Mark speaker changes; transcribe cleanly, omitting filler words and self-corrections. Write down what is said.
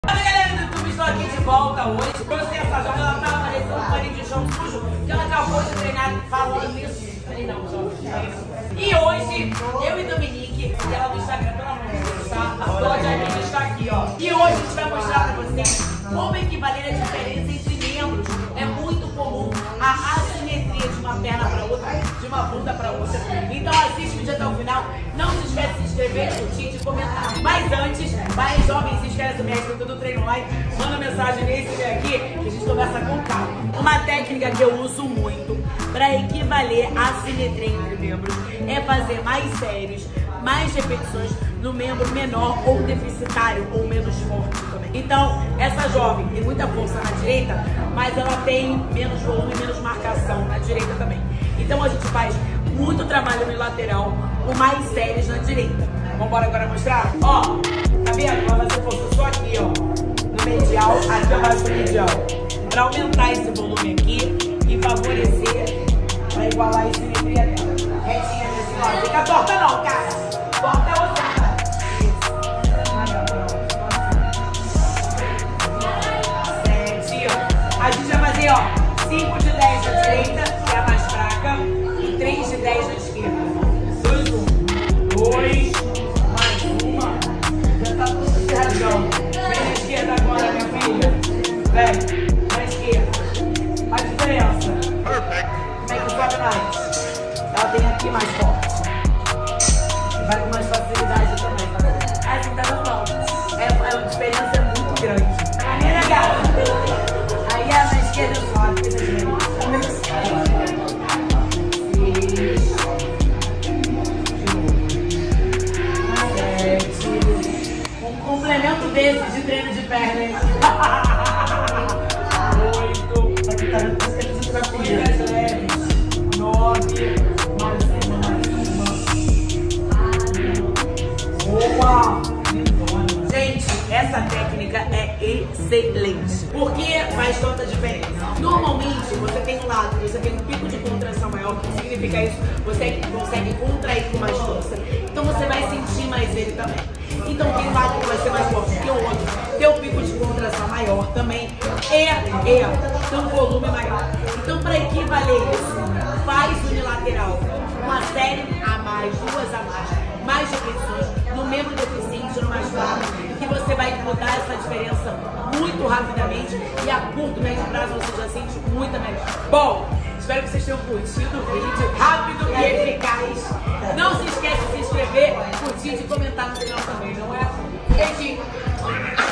Speaker 1: Fala galera do YouTube, estou aqui de volta hoje. Trouxe essa jovem, ela tá aparecendo um paninho de chão sujo, que ela acabou de treinar falando isso. Não, jovem. E hoje, eu e Dominique, e ela no Instagram, pelo amor de Deus, tá? A dó de amiga está aqui, ó. E hoje a gente vai mostrar pra vocês como equivaler a diferença entre membros. É muito comum a assimetria de uma perna pra outra, de uma bunda pra outra. Então assiste o vídeo até o final. Não se esquece de se inscrever, curtir e de comentar. Mas antes, vai jovens, se inscreve no Mestre do Treino Online. Manda mensagem nesse aqui que a gente conversa com calma. Uma técnica que eu uso muito para equivaler a assimetria entre membros é fazer mais séries, mais repetições no membro menor ou deficitário ou menos forte também. Então, essa jovem tem muita força na direita, mas ela tem menos volume e menos marcação na direita também. Então a gente faz muito trabalho no lateral com mais séries na direita. Vamos embora agora mostrar? Ó, tá vendo? Vai fazer força só aqui, ó, no medial, aqui abaixo do medial. Pra aumentar esse volume aqui e favorecer, pra igualar a simetria dela. Retinha desse lado. Fica torta não, cara. Torta é outra. A gente vai fazer, ó, 5 de 10 na direita, que é a mais fraca, e 3 de 10 na esquerda. 2, 1. 2, mais uma. Já tá tudo certo. Vem na esquerda agora, minha filha. Vem, na esquerda. A diferença. Perfect. Como é que sobe mais? Ela tem aqui mais forte. E vai com mais facilidade também, tá vendo? Assim tá normal. A diferença é muito grande. A maneira, gata. Aí a na esquerda eu falo, porque você um complemento desse de treino de perna, hein? 8. Aqui tá vendo que você precisa pra filha. 9. Mais uma. Boa! Gente, essa técnica é excelente, porque faz tanta diferença. Normalmente, você tem um lado, você tem um pico de contração maior, que significa isso, você consegue contrair com mais força. Então você vai sentir mais ele também. Então tem um lado que vai ser mais forte que o outro, tem um pico de contração maior também, tem um volume maior. Então para equivaler isso, faz unilateral, uma série a mais, 2 a mais repetições, no membro deficiente ou no mais fraco, que você vai notar essa diferença muito rapidamente e a curto, médio prazo você já sente muita melhor. Bom, espero que vocês tenham curtido o vídeo, rápido e eficaz. Não se esqueça de se inscrever, curtir e comentar no canal também, não é? Beijinho!